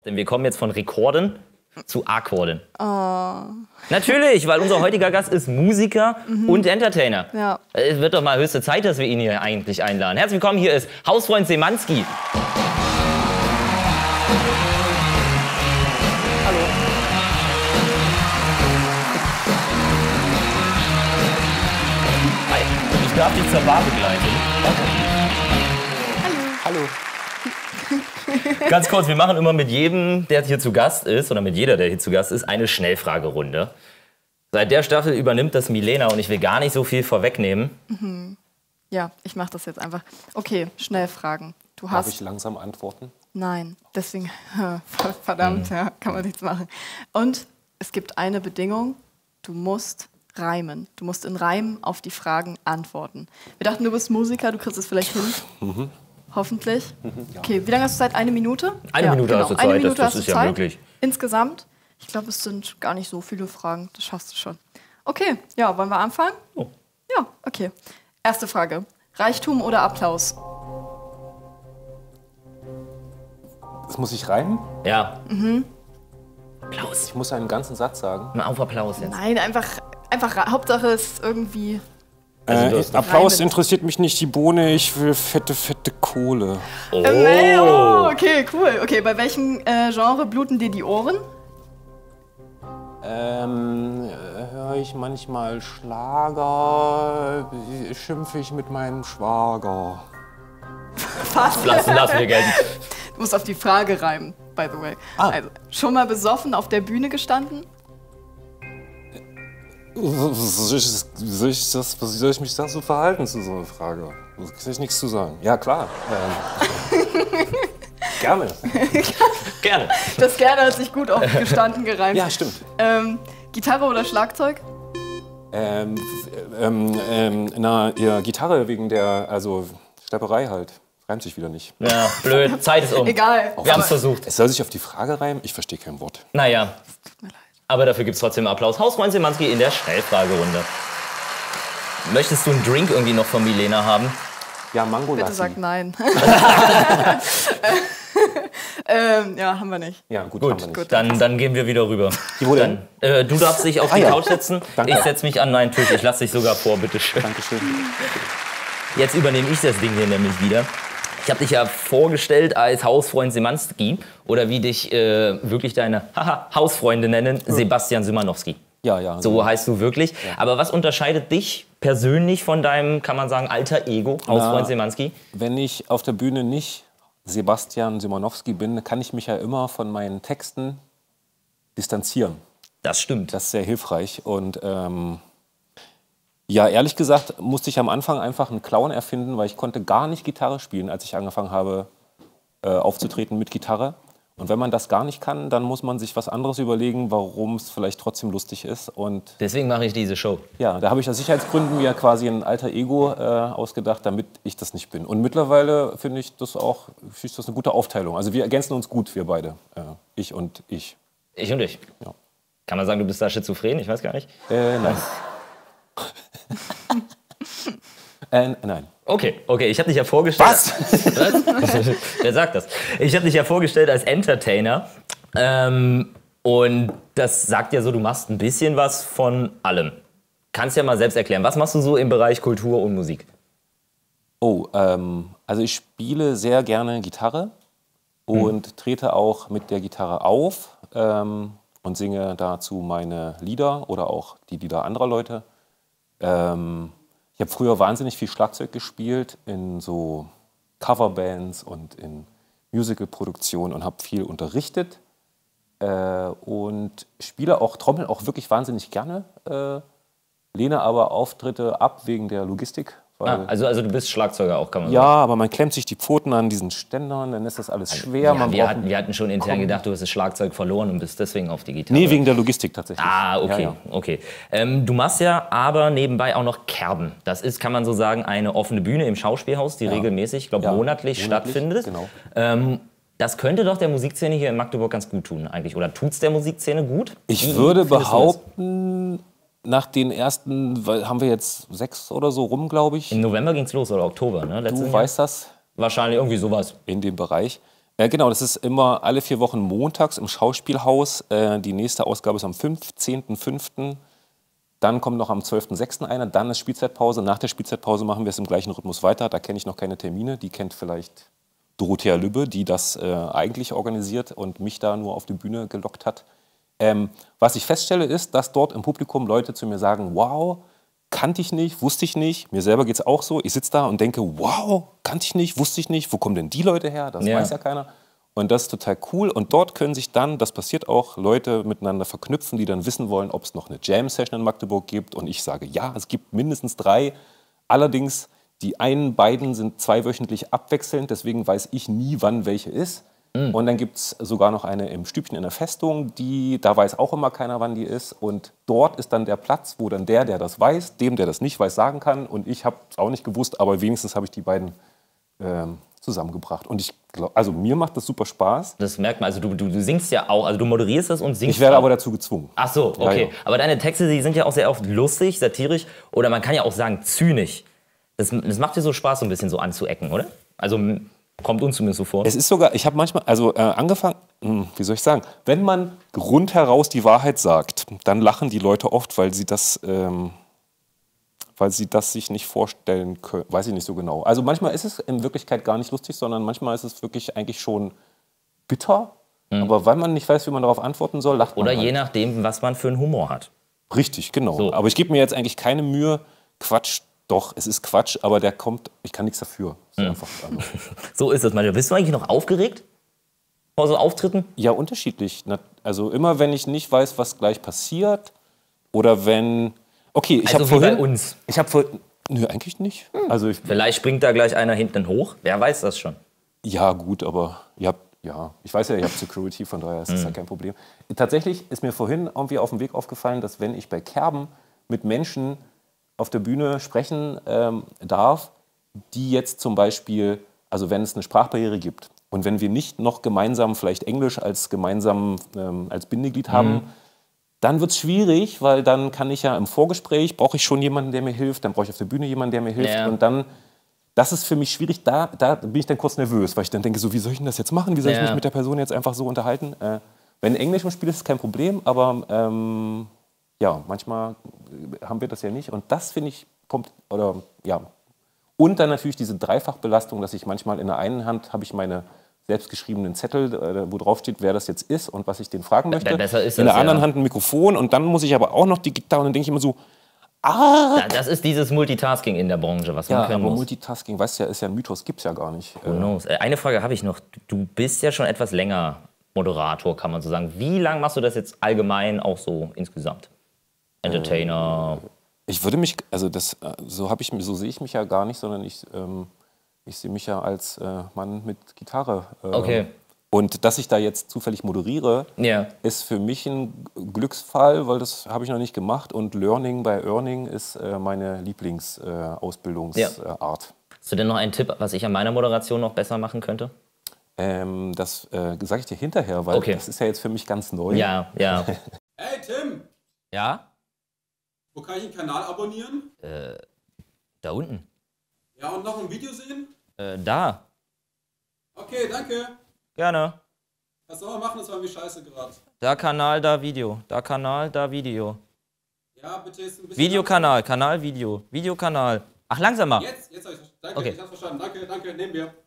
Denn wir kommen jetzt von Rekorden zu Akkorden. Oh. Natürlich, weil unser heutiger Gast ist Musiker und Entertainer. Ja. Es wird doch mal höchste Zeit, dass wir ihn hier eigentlich einladen. Herzlich willkommen, hier ist Hausfreund Szymanski. Hallo. Hi, ich darf dich zur Bar begleiten. Hallo. Hallo. Ganz kurz, wir machen immer mit jedem, der hier zu Gast ist, oder mit jeder, der hier zu Gast ist, eine Schnellfragerunde. Seit der Staffel übernimmt das Milena und ich will gar nicht so viel vorwegnehmen. Ja, ich mache das jetzt einfach. Okay, Schnellfragen. Darf ich langsam antworten? Nein, deswegen, verdammt, ja, kann man nichts machen. Und es gibt eine Bedingung, du musst reimen. Du musst in Reimen auf die Fragen antworten. Wir dachten, du bist Musiker, du kriegst es vielleicht hin. Hoffentlich. Ja. Okay, wie lange hast du Zeit? Eine Minute? Eine Minute hast du Zeit, Eine Minute das hast du ist ja Zeit. möglich. Insgesamt? Ich glaube, es sind gar nicht so viele Fragen. Das schaffst du schon. Okay, ja, wollen wir anfangen? Oh. Ja, okay. Erste Frage. Reichtum oder Applaus? Das muss ich reimen? Ja. Applaus. Ich muss einen ganzen Satz sagen. Mal auf Applaus jetzt. Nein, einfach Hauptsache es ist irgendwie... Applaus reimen. interessiert mich nicht, die Bohne, ich will fette Kohle. Oh. Oh, okay, cool. Okay, bei welchem Genre bluten dir die Ohren? Höre ich manchmal Schlager, schimpfe ich mit meinem Schwager. Fast. Lassen wir gelten. Du musst auf die Frage reimen, by the way. Also, schon mal besoffen auf der Bühne gestanden? Wie soll ich mich da so verhalten zu so einer Frage? Da kann ich nichts zu sagen. Ja, klar. Gerne. Gerne. Das gerne hat sich gut auf gestanden gereimt. Ja, stimmt. Gitarre oder Schlagzeug? Ja, Gitarre wegen der, Stepperei halt. Reimt sich wieder nicht. Ja, blöd. Zeit ist um. Egal. Wir haben es versucht. Es soll sich auf die Frage reimen? Ich verstehe kein Wort. Naja, Tut mir leid. aber dafür gibt es trotzdem Applaus. Hausfreund Szymanski in der Schnellfragerunde. Möchtest du einen Drink irgendwie noch von Milena haben? Ja, Mango Bitte Lassi. sag nein. Ja, haben wir nicht. Ja, gut, haben wir nicht. Gut. Dann gehen wir wieder rüber. Wo denn? Du darfst dich auf die ja. Couch setzen. Danke. Ich setze mich an meinen Tisch. Ich lasse dich sogar vor, bitteschön. Dankeschön. Jetzt übernehme ich das Ding hier nämlich wieder. Ich habe dich ja vorgestellt als Hausfreund Szymanski oder wie dich wirklich deine Hausfreunde nennen, Sebastian Szymanowski. Ja. So heißt du wirklich. Ja. Aber was unterscheidet dich persönlich von deinem, kann man sagen, alter Ego, Hausfreund Szymanski? Wenn ich auf der Bühne nicht Sebastian Szymanowski bin, kann ich mich ja immer von meinen Texten distanzieren. Das stimmt. Das ist sehr hilfreich. Und ja, ehrlich gesagt musste ich am Anfang einfach einen Clown erfinden, weil ich konnte gar nicht Gitarre spielen, als ich angefangen habe aufzutreten mit Gitarre. Und wenn man das gar nicht kann, dann muss man sich was anderes überlegen, warum es vielleicht trotzdem lustig ist. Und deswegen mache ich diese Show. ja, da habe ich aus Sicherheitsgründen mir quasi ein alter Ego ausgedacht, damit ich das nicht bin. Und mittlerweile finde ich das eine gute Aufteilung. Also wir ergänzen uns gut, wir beide. Ich und ich. Ich und ich. Ja. Kann man sagen, du bist da schizophren? Ich weiß gar nicht. Nein. Nein. Okay, ich habe dich ja vorgestellt. Was? Wer sagt das? Ich habe dich ja vorgestellt als Entertainer. Und das sagt ja so, du machst ein bisschen was von allem. Kannst ja mal selbst erklären. Was machst du so im Bereich Kultur und Musik? Also ich spiele sehr gerne Gitarre und trete auch mit der Gitarre auf und singe dazu meine Lieder oder auch die Lieder anderer Leute. Ich habe früher wahnsinnig viel Schlagzeug gespielt in so Coverbands und in Musicalproduktionen und habe viel unterrichtet und spiele auch, trommel auch wirklich wahnsinnig gerne, lehne aber Auftritte ab wegen der Logistik. Also du bist Schlagzeuger auch, kann man Ja, sagen. aber man klemmt sich die Pfoten an diesen Ständern, dann ist das alles schwer. Ja, wir hatten schon intern gedacht, du hast das Schlagzeug verloren und bist deswegen auf die Gitarre. Nee, wegen der Logistik tatsächlich. Ah, okay, Ja. okay. Du machst ja aber nebenbei auch noch Kerben. Das ist, kann man so sagen, eine offene Bühne im Schauspielhaus, die regelmäßig, ich glaube monatlich stattfindet. Genau. Das könnte doch der Musikszene hier in Magdeburg ganz gut tun eigentlich. Oder tut's der Musikszene gut? Ich würde behaupten, nach den ersten, haben wir jetzt 6 oder so rum, glaube ich. Im November ging's los oder Oktober, ne? Du weißt das Wahrscheinlich irgendwie sowas. in dem Bereich. Genau, das ist immer alle 4 Wochen montags im Schauspielhaus. Die nächste Ausgabe ist am 15.05. Dann kommt noch am 12.06. eine, dann ist Spielzeitpause. Nach der Spielzeitpause machen wir es im gleichen Rhythmus weiter. Da kenne ich noch keine Termine. Die kennt vielleicht Dorothea Lübbe, die das eigentlich organisiert und mich da nur auf die Bühne gelockt hat. Was ich feststelle, ist, dass dort im Publikum Leute zu mir sagen, wow, kannte ich nicht, wusste ich nicht. Mir selber geht es auch so. Ich sitze da und denke, wow, kannte ich nicht, wusste ich nicht. Wo kommen denn die Leute her? Das weiß ja keiner. Und das ist total cool. Und dort können sich dann, das passiert auch, Leute miteinander verknüpfen, die dann wissen wollen, ob es noch eine Jam-Session in Magdeburg gibt. Und ich sage, ja, es gibt mindestens 3. Allerdings, die beiden sind 2-wöchentlich abwechselnd. Deswegen weiß ich nie, wann welche ist. Und dann gibt es sogar noch eine im Stübchen in der Festung, da weiß auch immer keiner, wann die ist. Und dort ist dann der Platz, wo dann der das weiß, dem, der das nicht weiß, sagen kann. Und ich habe es auch nicht gewusst, aber wenigstens habe ich die beiden zusammengebracht. Und ich glaube, also mir macht das super Spaß. Das merkt man, also du singst ja auch, also du moderierst das und singst. Ich werde auch. aber dazu gezwungen. Ach so, okay. Ja. Aber deine Texte, die sind ja auch sehr oft lustig, satirisch oder man kann ja auch sagen zynisch. Das macht dir so Spaß, so ein bisschen so anzuecken, oder? Also kommt uns zumindest so vor. Es ist sogar, ich habe manchmal, also angefangen, wie soll ich sagen, wenn man rundheraus die Wahrheit sagt, dann lachen die Leute oft, weil sie das sich nicht vorstellen können, weiß ich nicht so genau. Also manchmal ist es in Wirklichkeit gar nicht lustig, sondern manchmal ist es wirklich eigentlich schon bitter. Aber weil man nicht weiß, wie man darauf antworten soll, lacht man oder halt. je nachdem, was man für einen Humor hat. Richtig, genau. So. Aber ich gebe mir jetzt eigentlich keine Mühe, Quatsch, doch, es ist Quatsch, aber der kommt, ich kann nichts dafür. Ist einfach, So ist es manchmal. Bist du eigentlich noch aufgeregt vor so Auftritten? Ja, unterschiedlich. Also immer, wenn ich nicht weiß, was gleich passiert oder wenn... Okay, ich Also habe wie vorhin... bei uns. Ich habe vorhin... Nö, eigentlich nicht. Also Vielleicht springt da gleich einer hinten hoch. Wer weiß das schon? ja, gut, aber ihr habt... Ja, ich weiß ja, ihr habt Security, von daher ist das ja kein Problem. Tatsächlich ist mir vorhin irgendwie auf dem Weg aufgefallen, dass wenn ich bei Kerben mit Menschen auf der Bühne sprechen darf, die jetzt zum Beispiel, also wenn es eine Sprachbarriere gibt und wenn wir nicht noch gemeinsam vielleicht Englisch als Bindeglied haben, dann wird es schwierig, weil dann kann ich ja im Vorgespräch, brauche ich schon jemanden, der mir hilft, dann brauche ich auf der Bühne jemanden, der mir hilft und dann, das ist für mich schwierig, da bin ich dann kurz nervös, weil ich dann denke, so, wie soll ich denn das jetzt machen, wie soll ich mich mit der Person jetzt einfach so unterhalten? Wenn Englisch im Spiel ist, ist kein Problem, aber ja, manchmal haben wir das ja nicht und das finde ich, und dann natürlich diese Dreifachbelastung, dass ich manchmal in der einen Hand habe ich meine selbstgeschriebenen Zettel, wo drauf steht, wer das jetzt ist und was ich den fragen möchte. Besser ist in der das, anderen Hand ein Mikrofon und dann muss ich aber auch noch die Gitarre und dann denke ich immer so, Das ist dieses Multitasking in der Branche, was man können aber muss. Multitasking, weißt du ja, ist ja ein Mythos, gibt's ja gar nicht. Who knows? Eine Frage habe ich noch. Du bist ja schon etwas länger Moderator, kann man so sagen. Wie lange machst du das jetzt allgemein auch so insgesamt? Entertainer? Ich würde mich, also so sehe ich mich ja gar nicht, sondern ich sehe mich ja als Mann mit Gitarre. Okay. Und dass ich da jetzt zufällig moderiere, ist für mich ein Glücksfall, weil das habe ich noch nicht gemacht. Und Learning by Earning ist meine Lieblingsausbildungsart. Hast du denn noch einen Tipp, was ich an meiner Moderation noch besser machen könnte? Das sage ich dir hinterher, weil das ist ja jetzt für mich ganz neu. Ja. Hey Tim, Ja? wo kann ich den Kanal abonnieren? Da unten. Ja, und noch ein Video sehen? Da. Okay, danke. Gerne. Was soll man machen, das war mir scheiße gerade. Da Kanal, da Video. Da Kanal, da Video. Ja, bitte ist ein bisschen... Videokanal, Kanal, Video. Videokanal. Ach, langsamer. Jetzt hab ich verstanden. Danke, Okay. ich hab's verstanden. Danke, nehmen wir.